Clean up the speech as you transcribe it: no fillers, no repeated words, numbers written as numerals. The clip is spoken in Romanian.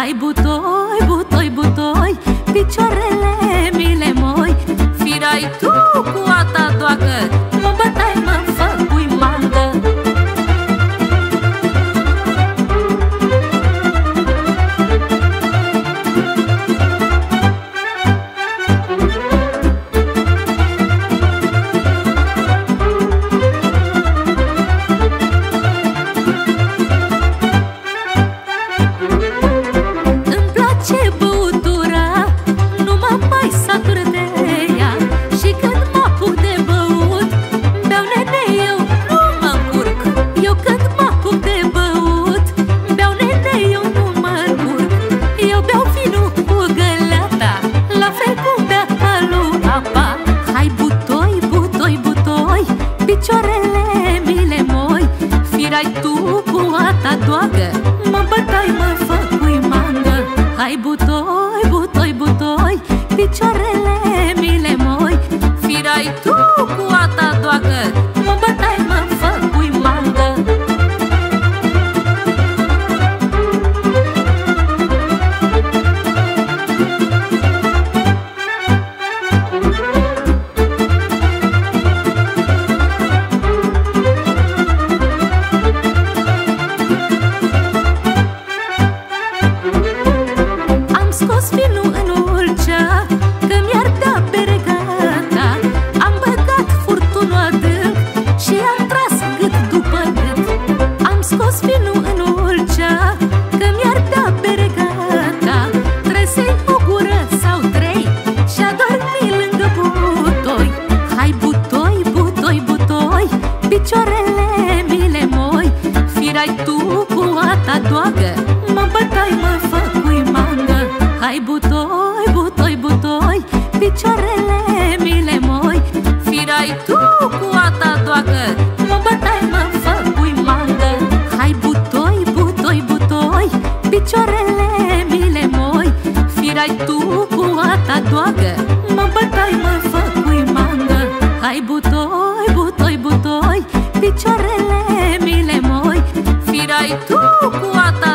Hai butoi, butoi, butoi, picioarele mi le moi. Firai tu cu a ta doagă, mă bătai, mă făcui mangă. Picioarele mi le moi. Firai tu cu a ta doagă, mă bătai, mă făcui mangă. Hai butoi, butoi, butoi, picioarele mi le moi. Firai tu cu a ta doagă, mă bătai, mă făcui mangă. Scos vinul în ulcea, că mi-ar da bere gata. Am băgat furtunul adânc și am tras gât după gât. Am scos vinul în ulcea, că mi-ar da bere gata. Tresei o gură sau trei și-a dormit lângă butoi. Hai butoi, butoi, butoi, picioarele mi le moi. Firai tu cu a ta doagă, mă bătai, mă făcui mangă. Hai butoi, butoi, butoi, picioarele mi le moi. Firai tu cu a ta doagă, mă bătai, mă făcui mangă. Hai butoi, butoi, butoi, picioarele mi le moi. Firai tu cu a ta doagă, mă bătai, mă făcui mangă. Hai butoi, butoi, butoi, picioarele mi le moi. Firai tu cu a ta